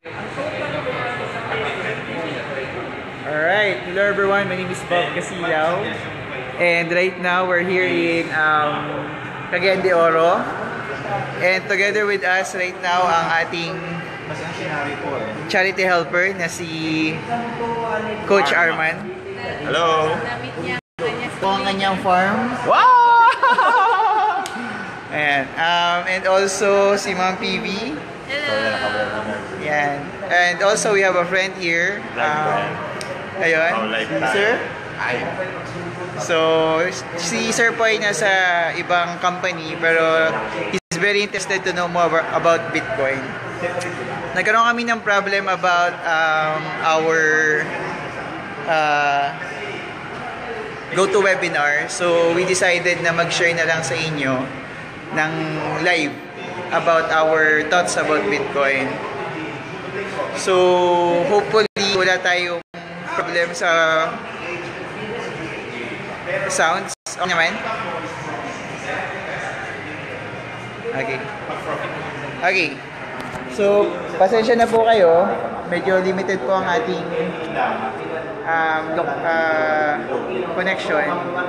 Alright, hello everyone, my name is Bob Casilaw. And right now we're here in Cagayan de Oro. And together with us right now ang ating charity helper na si Coach Arman. Hello! Ito ang kanyang farm. Wow! Ayan. And also si Ma'am PV. Ayan. And also we have a friend here. Ayun. Sir? So, si Sir po ay nasa ibang company pero he's very interested to know more about Bitcoin. Nagkaroon kami ng problem about our GoToWebinar. So, we decided na mag-share na lang sa inyo ng live about our thoughts about Bitcoin. So, hopefully, wala tayong problem sa sounds. Okay naman? Okay. Okay. So, pasensya na po kayo. Medyo limited po ang ating connection.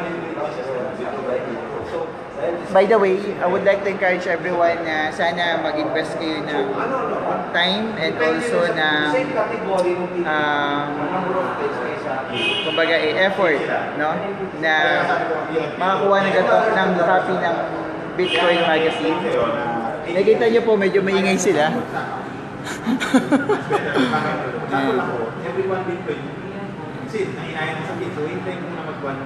By the way, I would like to encourage everyone na sana mag-invest kayo ng time and also ng kumbaga effort, no? Na makakuha ng copy ng Bitcoin Magazine. Nakita niyo po, medyo maingay sila. Everyone Bitcoin. Kasi nainayan sa Bitcoin, tayo kung na mag-1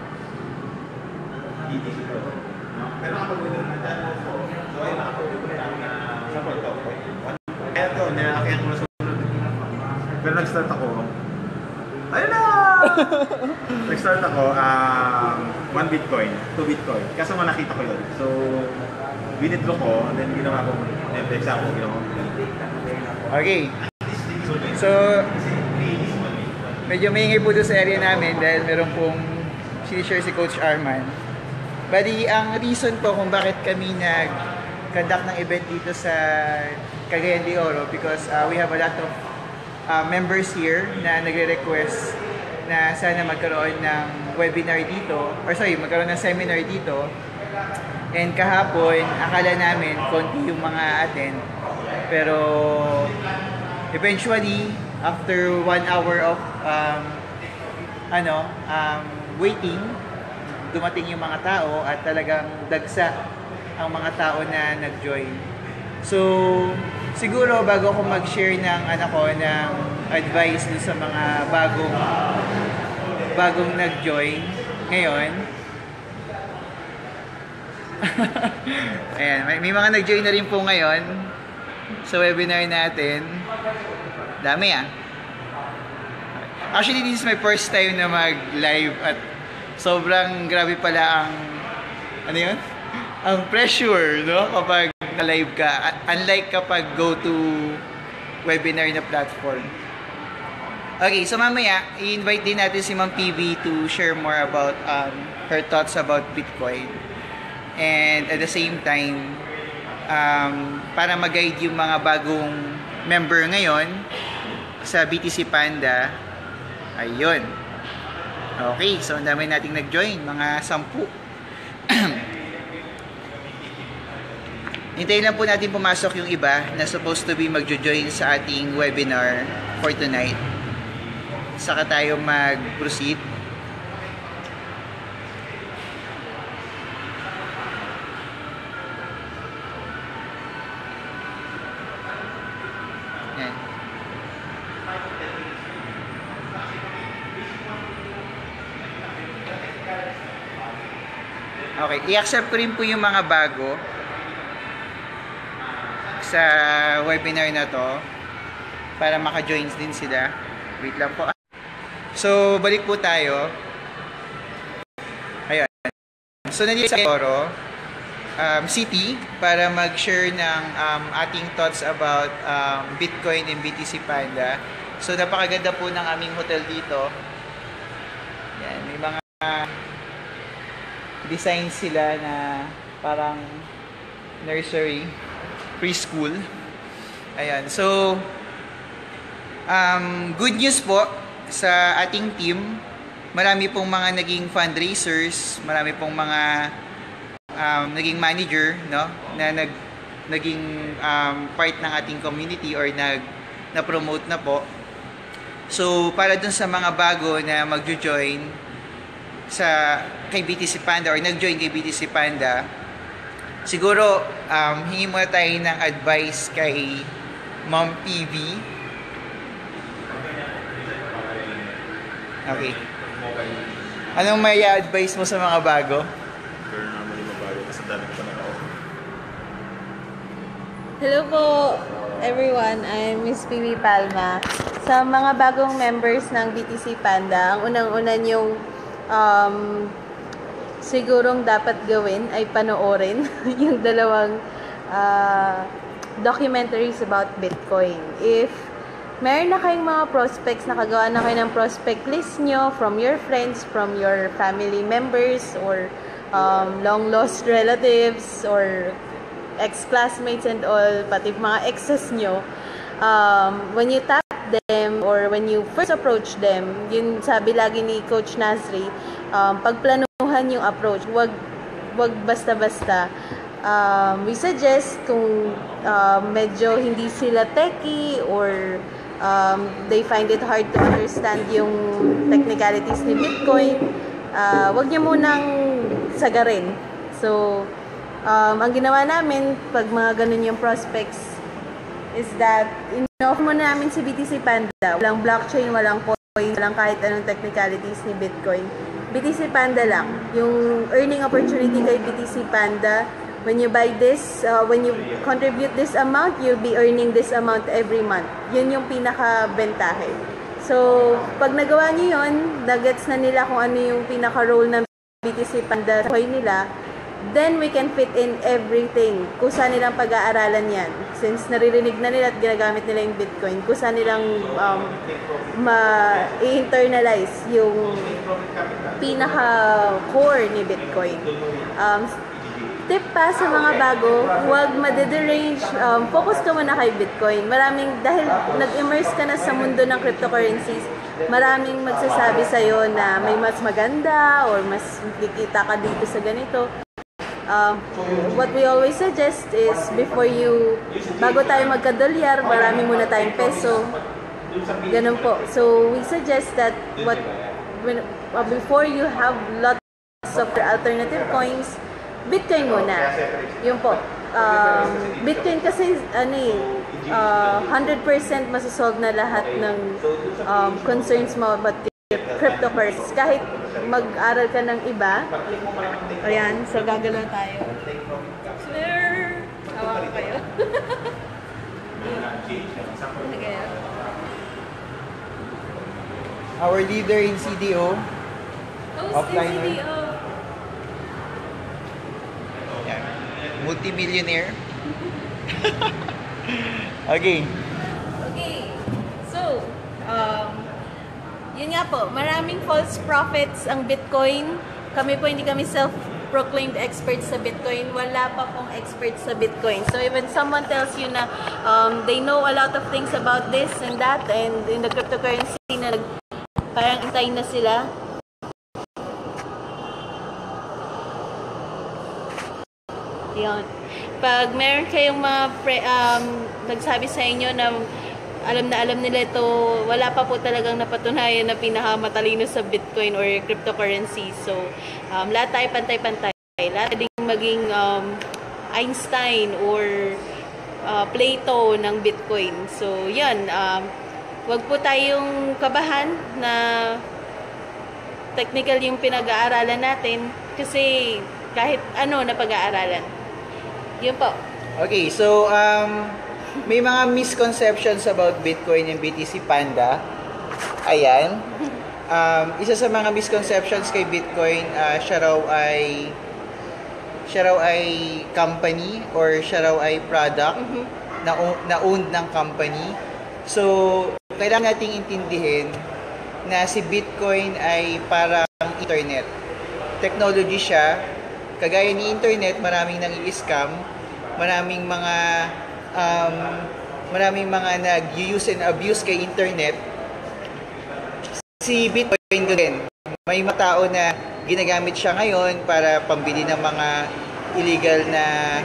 pero nakapag-withdraw na dyan so ay nakapag-withdraw na sa photo kaya ito, nilakyan ko na sunod pero nag-start ako ayun na! Nag-start ako 1 Bitcoin, 2 Bitcoin kaso nga nakita ko yun so withdraw ko and then ginawa ko Netflix ako ginawa ko okay so medyo maingay po doon sa area namin dahil meron pong sinishare si Coach Arman. Bali, ang reason po kung bakit kami nag-conduct ng event dito sa Cagayan de Oro because we have a lot of members here na nagre-request na sana magkaroon ng webinar dito or sorry, magkaroon ng seminar dito and kahapon, akala namin konti yung mga attend pero eventually, after 1 hour of waiting dumating yung mga tao at talagang dagsa ang mga tao na nag-join. So, siguro bago ako mag-share ng ng advice dun sa mga bagong nag-join ngayon. Ayan, may mga nag-join na rin po ngayon sa webinar natin. Dami Actually, this is my first time na mag-live at sobrang grabe pala ang ang pressure, no? Kapag na-live ka. Unlike kapag go to webinar na platform. Okay, so mamaya, i-invite din natin si Ma'am PV to share more about her thoughts about Bitcoin. And at the same time, para mag-guide yung mga bagong member ngayon sa BTC Panda, ayun. Okay, so ang dami nating nag-join, mga 10. Hintayin lang po natin pumasok yung iba na supposed to be mag-join sa ating webinar for tonight. Saka tayo mag-proceed. Yan. Okay, i-accept ko rin po yung mga bago sa webinar na to para maka-join din sila. Wait lang po. So, balik po tayo. Ayun. So, nandito sa Oro City para mag-share ng ating thoughts about Bitcoin and BTC Panda. So, napakaganda po ng aming hotel dito. Yan, may mga design sila na parang nursery, preschool. Ayan. So, Good news po sa ating team. Marami pong mga naging fundraisers, marami pong mga naging manager, no, na naging part ng ating community or na-promote na po. So, para dun sa mga bago na magjo-join kay BTC Panda or nag-join kay BTC Panda, siguro hingi muna tayo ng advice kay Ma'am PV. Okay. Anong may advice mo sa mga bago? Pero naman yung mabago kasi dami ko pa naka-offer. Hello po everyone, I'm Miss PV Palma. Sa mga bagong members ng BTC Panda, ang unang-una yung sigurong dapat gawin ay panoorin yung dalawang documentaries about Bitcoin. If meron na kayong mga prospects, nakagawa na kayo ng prospect list nyo from your friends, from your family members, or long-lost relatives, or ex-classmates and all, pati mga exes nyo, when you tap them, or when you first approach them, yun sabi lagi ni Coach Nasri, pagplanuhan yung approach, wag basta-basta. We suggest kung medyo hindi sila techie or they find it hard to understand yung technicalities ni Bitcoin, wag niyo munang sagarin. So, ang ginawa namin pag mga ganun yung prospects is that in-offer muna namin si BTC Panda. Walang blockchain, walang coin, walang kahit anong technicalities ni Bitcoin. BTC Panda lang. Yung earning opportunity kay BTC Panda, when you buy this, when you contribute this amount, you'll be earning this amount every month. Yun yung pinaka-bentahe. So, pag nagawa nyo yun, nagets na nila kung ano yung pinaka-role ng BTC Panda sa coin nila, then we can fit in everything. Kusa nilang pag-aaralan yan. Since naririnig na nila at ginagamit nila yung Bitcoin, kusa nilang ma-internalize yung pinaka-core ni Bitcoin. Tip pa sa mga bago, huwag ma-derange, focus ka muna kay Bitcoin. Dahil nag-immerse ka na sa mundo ng cryptocurrencies, maraming magsasabi sa'yo na may mas maganda or mas kikita ka dito sa ganito. What we always suggest is bago tayo magkadolyar, marami muna tayong peso. Ganun po. So, we suggest that before you have lots of alternative coins, Bitcoin muna. Yun po. Bitcoin kasi 100% masasolve na lahat ng concerns mo about cryptocurrencies. Kahit mag-aral ka ng iba. Ayan, so gagalaw tayo. Sir! Hawa ko kayo. Our leader in CDO. Offline. CDO. Multi-millionaire. Okay. So, yun nga po, maraming false prophets ang Bitcoin. Kami po hindi kami self-proclaimed experts sa Bitcoin. Wala pa pong experts sa Bitcoin. So, even someone tells you na they know a lot of things about this and that, and in the cryptocurrency na parang intay na sila. Yun. Pag meron kayong mga nagsabi sa inyo na alam nila ito, wala pa po talagang napatunayan na pinakamatalino sa Bitcoin or cryptocurrency. So, lahat tayo pantay-pantay. Lahat ding maging Einstein or Plato ng Bitcoin. So, yun. Wag po tayong kabahan na technical yung pinag-aaralan natin kasi kahit ano na pag-aaralan. Yun po. Okay, so may mga misconceptions about Bitcoin and BTC Panda. Ayan. Isa sa mga misconceptions kay Bitcoin, siya raw ay company or siya raw ay product na owned ng company. So, kailangan nating intindihin na si Bitcoin ay parang internet. Technology siya. Kagaya ni internet, maraming nang-i-scam, maraming mga maraming mga nag-use and abuse kay internet, si Bitcoin din. May mga tao na ginagamit siya ngayon para pambili ng mga illegal na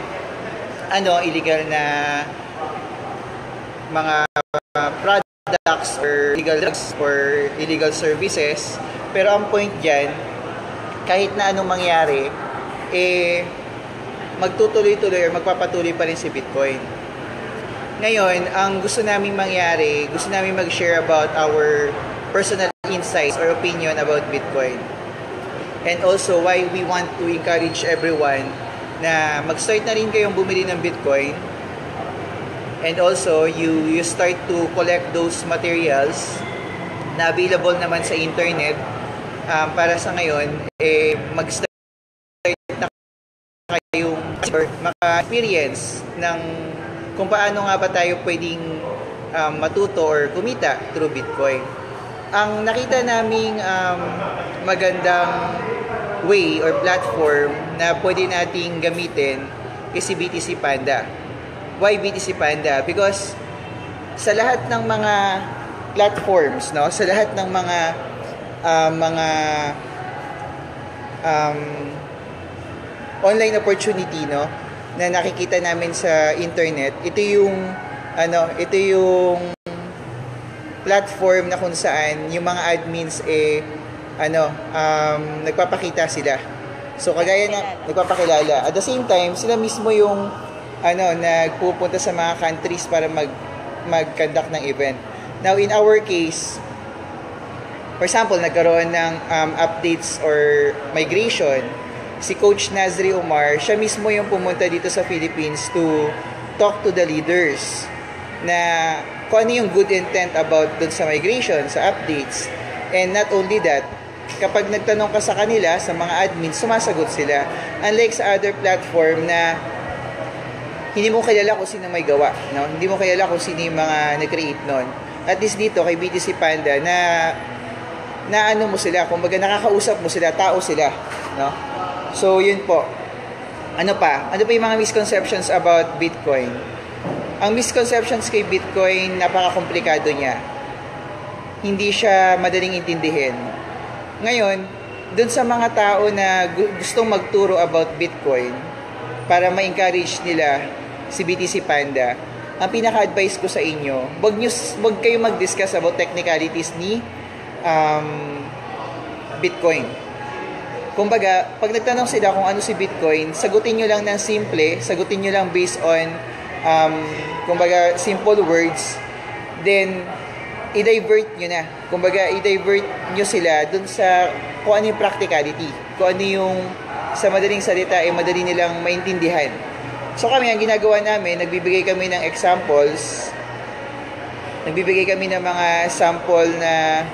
mga products or illegal drugs or illegal services. Pero ang point diyan, kahit na anong mangyari, magtutuloy-tuloy or magpapatuloy pa rin si Bitcoin. Ngayon, ang gusto namin mangyari, gusto namin mag-share about our personal insights or opinion about Bitcoin. And also, why we want to encourage everyone na mag-start na rin kayong bumili ng Bitcoin. And also, you start to collect those materials na available naman sa internet. Para sa ngayon, mag-start na kayong maka-experience ng kung paano nga ba tayo pwedeng matuto or kumita through Bitcoin. Ang nakita naming magandang way or platform na pwede nating gamitin is si BTC Panda. Why BTC Panda? Because sa lahat ng mga platforms, no, sa lahat ng mga online opportunity, no, na nakikita namin sa internet, ito yung platform na kung saan yung mga admins nagpapakita sila. So kagaya na nagpapakilala. At the same time, sila mismo yung nagpupunta sa mga countries para mag-conduct ng event. Now in our case, for example, nagkaroon ng updates or migration, si Coach Nazri Umar, siya mismo yung pumunta dito sa Philippines to talk to the leaders na kung ano yung good intent about dun sa migration, sa updates. And not only that, kapag nagtanong ka sa kanila, sa mga admins, sumasagot sila. Unlike sa other platform na hindi mo kilala kung sino may gawa, no? Hindi mo kilala kung sino yung mga nag-create nun. At least dito, kay BTC Panda, na ano mo sila, kumbaga nakakausap mo sila, tao sila, no? So, yun po. Ano pa yung mga misconceptions about Bitcoin? Ang misconceptions kay Bitcoin, napaka-komplikado niya. Hindi siya madaling intindihin. Ngayon, dun sa mga tao na gustong magturo about Bitcoin, para ma-encourage nila si BTC Panda, ang pinaka-advice ko sa inyo, wag kayo mag-discuss about technicalities ni Bitcoin. Kumbaga, pag nagtanong sila kung ano si Bitcoin, sagutin nyo lang ng simple, sagutin nyo lang based on kumbaga, simple words, then i-divert nyo na. Kumbaga, i-divert nyo sila dun sa kung ano yung practicality, kung ano yung sa madaling salita ay madali nilang maintindihan. So kami, ang ginagawa namin, nagbibigay kami ng examples, nagbibigay kami ng mga sample na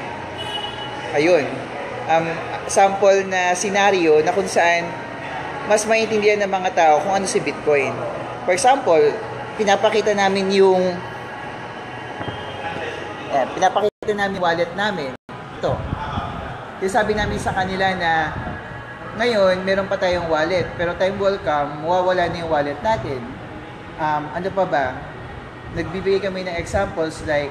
sample na scenario na kung saan mas maintindihan ng mga tao kung ano si Bitcoin. For example, pinapakita namin yung wallet namin. Ito. Sabi namin sa kanila na ngayon, meron pa tayong wallet, pero time will come, mawawala na yung wallet natin. Ano pa ba? Nagbibigay kami ng examples like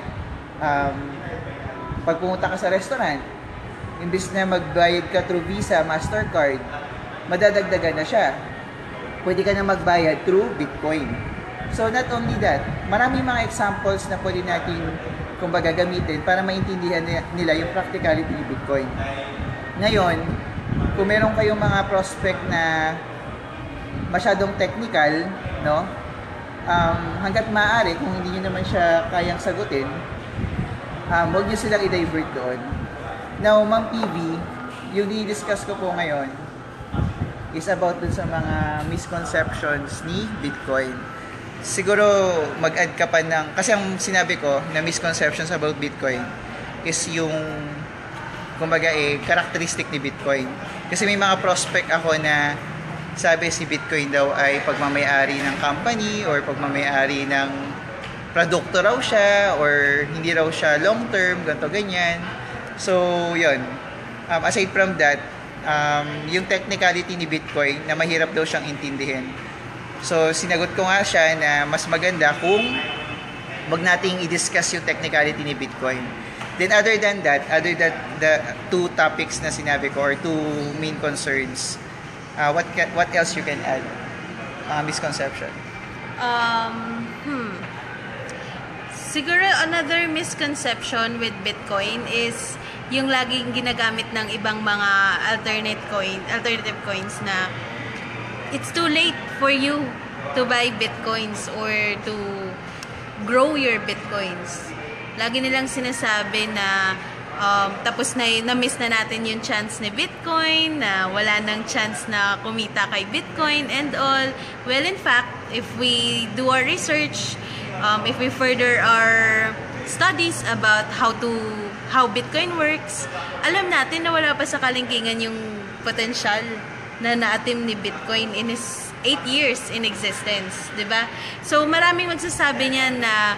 pag pumunta ka sa restaurant, imbis na magbayad ka through Visa, Mastercard, madadagdagan na siya. Pwede ka na magbayad through Bitcoin. So not only that, maraming mga examples na pwede natin kumbaga gamitin para maintindihan nila yung practicality ni Bitcoin. Ngayon, kung meron kayong mga prospect na masyadong technical, no? Hangga't maaari, kung hindi nyo naman siya kayang sagutin, huwag nyo silang i-divert doon. Now, Ma'am PV, yung di-discuss ko po ngayon is about dun sa mga misconceptions ni Bitcoin. Siguro mag-add ka pa ng, kasi ang sinabi ko na misconceptions about Bitcoin is yung kumbaga characteristic ni Bitcoin. Kasi may mga prospect ako na sabi si Bitcoin daw ay pagmamayari ng company or pagmamayari ng produkto raw siya or hindi raw siya long term, ganito ganyan. So, yun. Aside from that, yung technicality ni Bitcoin na mahirap daw siyang intindihin. So, sinagot ko nga siya na mas maganda kung wag nating i-discuss yung technicality ni Bitcoin. Then other than the two topics na sinabi ko or two main concerns, what else you can add? Misconception. Siguro another misconception with Bitcoin is yung laging ginagamit ng ibang mga alternative coins na it's too late for you to buy Bitcoins or to grow your Bitcoins. Lagi nilang sinasabi na tapos na-miss na natin yung chance ni Bitcoin, na wala nang chance na kumita kay Bitcoin and all. Well, in fact, if we do our research, if we further our studies about how Bitcoin works, alam natin na wala pa sa kalingkingan yung potential na naatim ni Bitcoin in his 8 years in existence, 'di ba? So maraming magsasabi niyan na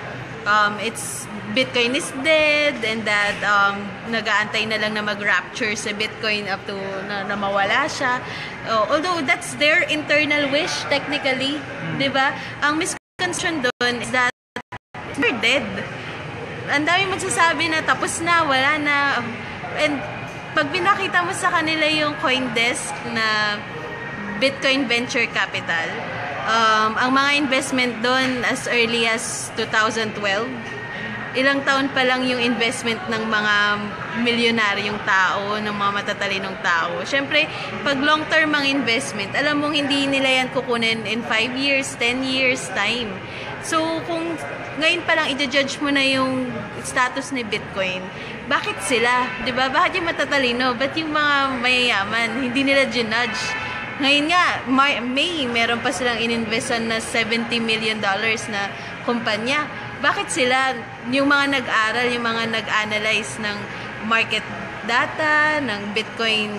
Bitcoin is dead and that nag-aantay na lang na mag-rapture sa Bitcoin up to na mawala siya. Although that's their internal wish technically, 'di ba? Ang misconception doon is that they're dead. Ang dami magsasabi na tapos na, wala na. And pag pinakita mo sa kanila yung CoinDesk na Bitcoin Venture Capital, ang mga investment doon as early as 2012, ilang taon pa lang yung investment ng mga milyonaryong tao, ng mga matatalinong tao. Siyempre, pag long-term ang investment, alam mong hindi nila yan kukunin in 5 years, 10 years time. So, kung ngayon pa lang i-judge mo na yung status ni Bitcoin, bakit sila? 'Di ba? Bakit yung matatalino? Ba't yung mga mayayaman? Hindi nila ginudge. Ngayon nga, May, meron pa silang ininvestan na $70 million na kumpanya. Bakit sila, yung mga nag-aral, yung mga nag-analyze ng market data, ng Bitcoin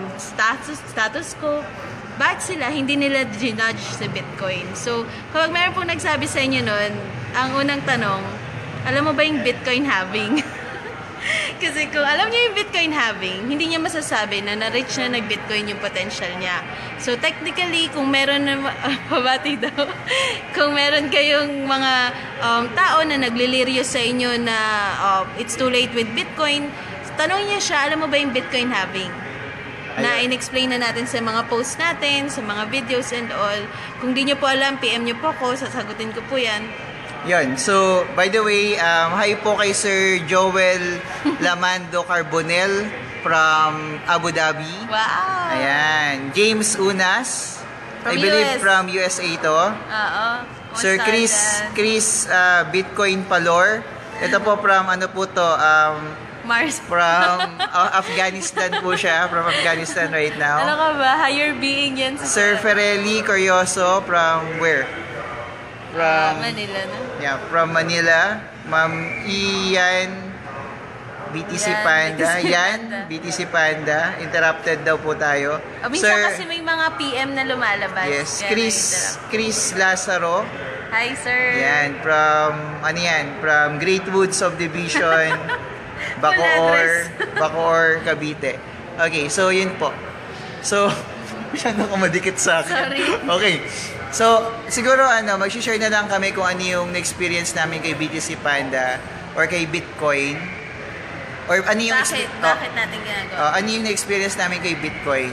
status ko, bakit sila, hindi nila ginudge sa Bitcoin? So, kapag meron pong nagsabi sa inyo nun, ang unang tanong, alam mo ba yung Bitcoin halving? Kasi kung alam niya yung Bitcoin halving, hindi niya masasabi na na-reach na nag-Bitcoin yung potential niya. So, technically, kung meron na, pabati daw, kung meron kayong mga tao na nagliliryo sa inyo na it's too late with Bitcoin, tanong niya siya, alam mo ba yung Bitcoin halving? Na in-explain na natin sa mga posts natin, sa mga videos and all. Kung di nyo po alam, PM nyo po ako, sasagutin ko po yan. Yun. So, by the way, hi po kay Sir Joel Lamando Carbonel from Abu Dhabi. Wow! Ayan. James Unas. From I believe US. from USA to. Oo. Sir Chris Bitcoin Palor. Ito po from ano po to? Mars. From Afghanistan po siya. From Afghanistan right Ano now. ka ba? Higher being yan. Sir Ferelli Corioso from where? From Manila na. Yeah, from Manila. Ma'am Ian BTC Panda. BTC Panda. Interrupted daw po tayo. Minsan kasi may mga PM na lumalabas. Yes, Kaya Chris Lazaro. Hi, sir. Yan, from Great Woods Subdivision, Bacoor, Cavite. Okay, so yun po. So, masyado ko madikit sa akin. Sorry. Okay. So, siguro mag-share na lang kami kung ano yung experience namin kay BTC Panda or kay Bitcoin. Or ano yung Bakit natin ginagawa? ano yung experience namin kay Bitcoin?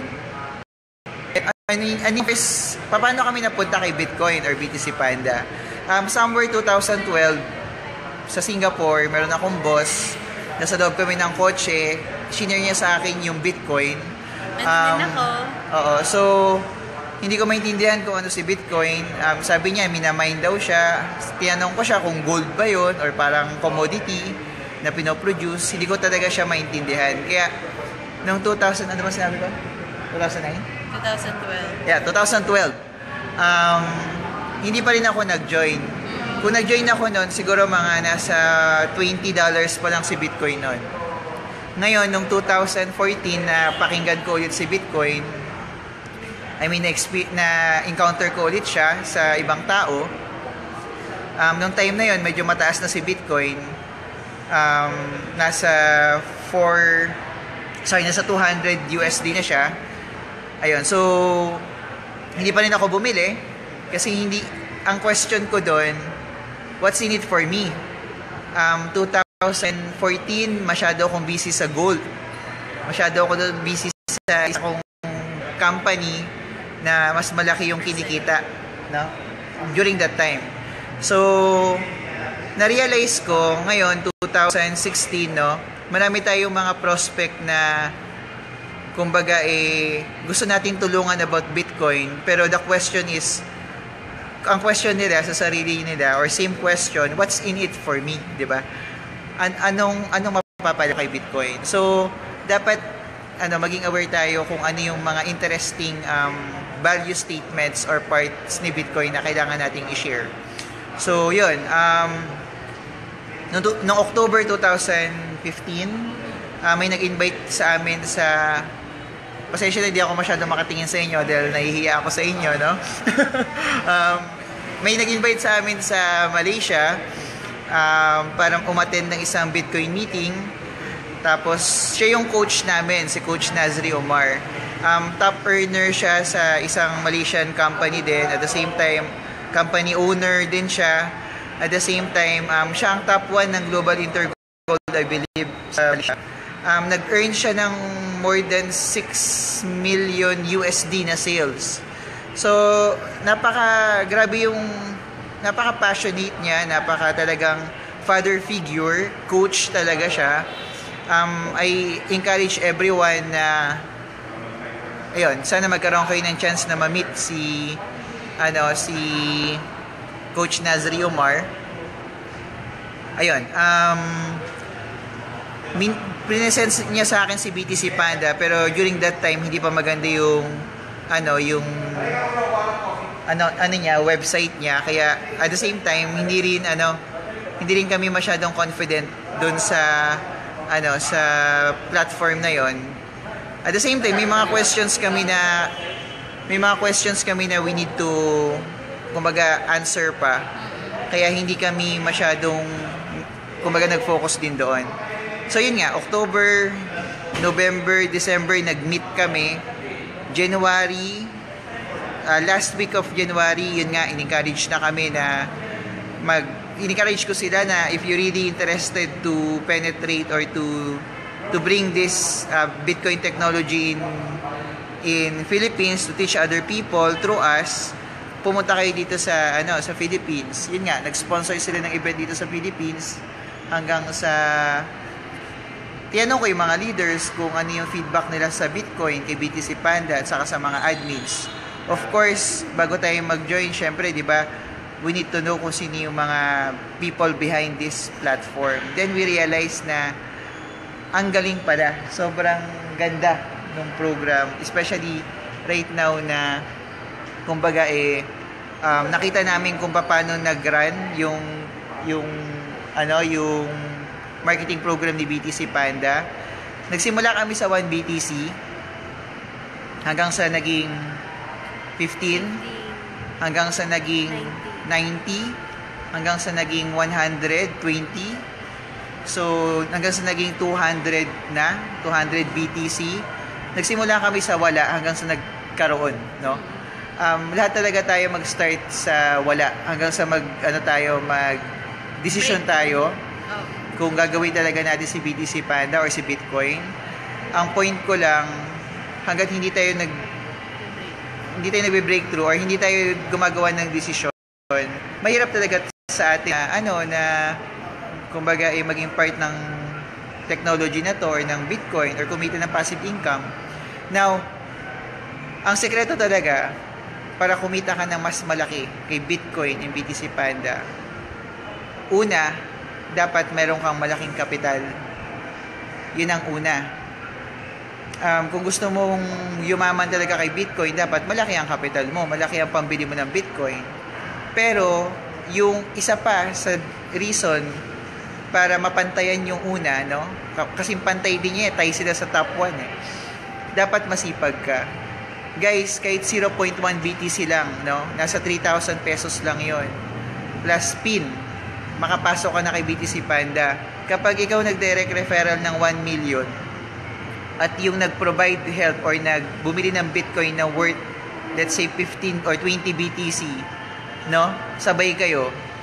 Paano kami napunta kay Bitcoin or BTC Panda? Somewhere 2012 sa Singapore, meron akong boss. Nasa loob kami ng kotse. Shinare niya sa akin yung Bitcoin. Nandun ako. Oo. So, hindi ko maintindihan kung ano si Bitcoin. Sabi niya, minamine daw siya. Tinanong ko siya kung gold ba yun or parang commodity na pinoproduce. Hindi ko talaga siya maintindihan. Kaya, noong 2000, ano ba sinabi ko? 2009? 2012. Yeah, 2012. Hindi pa rin ako nag-join. Kung nag-join ako noon, siguro mga nasa $20 pa lang si Bitcoin noon. Ngayon, noong 2014 na pakinggan ko ulit si Bitcoin, na-encounter ko ulit siya sa ibang tao. Noong time na yon medyo mataas na si Bitcoin. Nasa 200 USD na siya. Ayun, so hindi pa rin ako bumili kasi ang question ko doon, what's in it for me? 2014, masyado akong busy sa gold. Masyado ako doon busy sa isa kong company na mas malaki yung kinikita, no? During that time. So, na-realize ko ngayon, 2016, no? Marami tayong mga prospect na kumbaga gusto nating tulungan about Bitcoin, pero the question is, ang question nila sa sarili nila, or same question, what's in it for me, di ba? Anong mapapala kay Bitcoin? So, dapat maging aware tayo kung ano yung mga interesting value statements or parts ni Bitcoin na kailangan nating i-share. So, yun. Noong October 2015, may nag-invite sa amin sa... Pasensya na hindi ako masyado makatingin sa inyo dahil nahihiya ako sa inyo, no? May nag-invite sa amin sa Malaysia para umattend ng isang Bitcoin meeting. Tapos, siya yung coach namin, si Coach Nazri Omar. Top earner siya sa isang Malaysian company din. At the same time, company owner din siya. At the same time, siya ang top 1 ng Global Intergold, I believe, sa Malaysia. Nag-earn siya ng more than 6 million USD na sales. So, napaka-passionate niya, talagang father figure, coach talaga siya. I encourage everyone na sana magkaroon kayo ng chance na ma-meet si Coach Nazri Omar. Presence niya sa akin si BTC Panda, pero during that time hindi pa maganda yung website niya, kaya at the same time hindi rin kami masyadong confident doon sa platform na yon. At the same time may mga questions kami na we need to kumbaga answer pa, kaya hindi kami masyadong kumbaga nag-focus din doon. So yun nga, October, November, December, nag-meet kami. January, last week of January, yun nga, in-encourage na kami na in-encourage ko sila na if you're really interested to penetrate or to bring this Bitcoin technology in Philippines, to teach other people through us, pumunta kayo dito sa Philippines. Yun nga, nag-sponsor sila ng event dito sa Philippines hanggang sa tinanong ko yung mga leaders kung ano yung feedback nila sa Bitcoin kay BTC Panda at saka sa mga admins. Of course, bago tayo mag-join, syempre, di ba, we need to know kung sino yung mga people behind this platform. Then we realize na ang galing pala. Sobrang ganda ng program, especially right now na kumbaga nakita namin kung paano nag-run yung marketing program ni BTC Panda. Nagsimula kami sa 1 BTC hanggang sa naging 15, hanggang sa naging 90, hanggang sa naging 120. So, hanggang sa naging 200 BTC. Nagsimula kami sa wala hanggang sa nagkaroon, no? Lahat talaga tayo mag-start sa wala hanggang sa mag-decision tayo kung gagawin talaga natin si BTC Panda or si Bitcoin. Ang point ko lang, hanggat hindi tayo nagbe-breakthrough or hindi tayo gumagawa ng desisyon, mahirap talaga sa atin na kumbaga maging part ng technology na to or ng Bitcoin or kumita ng passive income. Now, ang sekreto talaga para kumita ka ng mas malaki kay Bitcoin and BTC Panda, una, dapat meron kang malaking kapital. Yun ang una. Kung gusto mong yumaman talaga kay Bitcoin, dapat malaki ang kapital mo, malaki ang pambili mo ng Bitcoin. Pero yung isa pa sa reason para mapantayan yung una, no? Kasi pantay din niya, tayo sila sa top 1 eh. Dapat masipag ka. Guys, kahit 0.1 BTC lang, no? Nasa 3,000 pesos lang yon. Plus PIN, makapasok ka na kay BTC Panda. Kapag ikaw nag-direct referral ng 1 million at yung nag-provide help or bumili ng Bitcoin na worth, let's say, 15 or 20 BTC, no? Sabay kayo.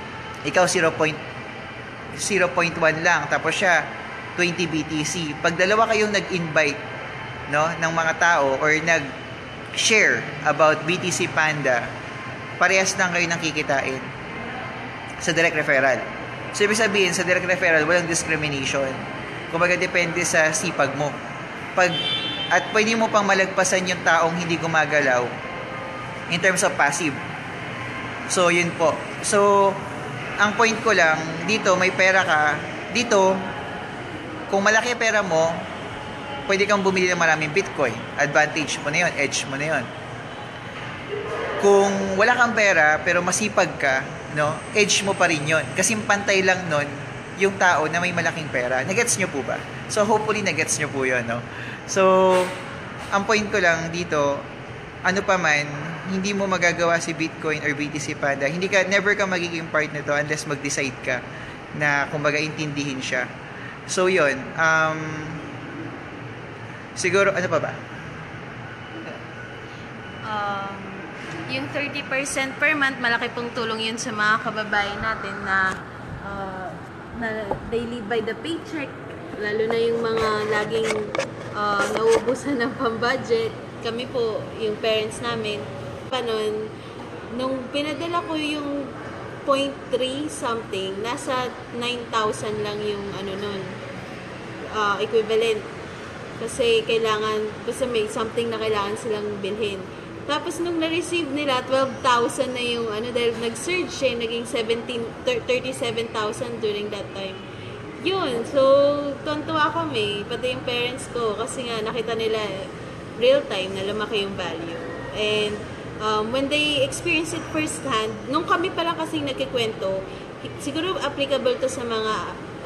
ikaw 0.1 lang, tapos siya 20 BTC. Pag dalawa kayong nag-invite, no, ng mga tao or nag-share about BTC Panda, parehas lang kayo nang kikitain sa direct referral. So, ibig sabihin, sa direct referral, walang discrimination. Kumbaga, depende sa sipag mo. At pwede mo pang malagpasan yung taong hindi gumagalaw in terms of passive. So, yun po. So, ang point ko lang, dito, may pera ka. Dito, kung malaki pera mo, pwede kang bumili ng maraming Bitcoin. Advantage mo na yun. Edge mo na yun. Kung wala kang pera, pero masipag ka, no, edge mo pa rin yun. Kasi pantay lang nun yung tao na may malaking pera. Nagets nyo po ba? So, hopefully, nagets nyo po yun, no? So, ang point ko lang dito, ano pa man, hindi mo magagawa si Bitcoin or BTC Panda. Never ka magiging part nito unless mag-decide ka na, kumbaga, intindihin siya. So, yun. Siguro, ano pa ba? Yung 30% per month, malaki pong tulong yun sa mga kababayan natin na they live by the paycheck. Lalo na yung mga laging nauubusan ng pambudget. Kami po, yung parents namin, panon, nung pinadala ko yung 0.3 something, nasa 9,000 lang yung nun, equivalent. Kasi kailangan, basta may something na kailangan silang bilhin. Tapos nung na-receive nila, 12,000 na yung dahil nag-surge siya, naging 37,000 during that time. Yun, so tontuwa kami, pati yung parents ko, kasi nga nakita nila real time na lumaki yung value. And when they experience it firsthand, nung kami pa lang kasing nagkikwento, siguro applicable to sa mga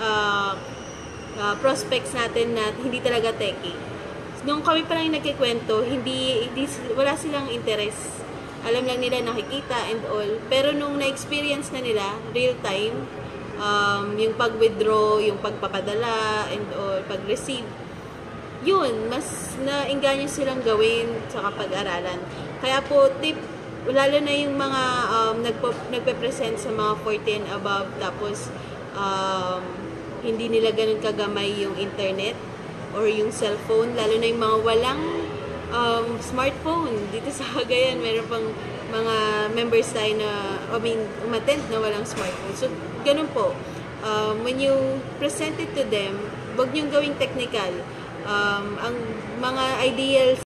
prospects natin na hindi talaga techie. Nung kami pa lang nagkikwento, wala silang interest. Alam lang nila nakikita and all. Pero nung na-experience na nila, real time, yung pag-withdraw, yung pagpapadala and all, pag-receive, yun, mas nainganyo silang gawin sa pag-aralan. Kaya po, tip, lalo na yung mga nagpe-present sa mga 40 and above, tapos hindi nila ganun kagamay yung internet or yung cellphone, lalo na yung mga walang smartphone. Dito sa Cagayan, meron pang mga members tayo na, umattend na walang smartphone. So, ganun po. When you present it to them, wag niyong gawing technical. Ang mga ideals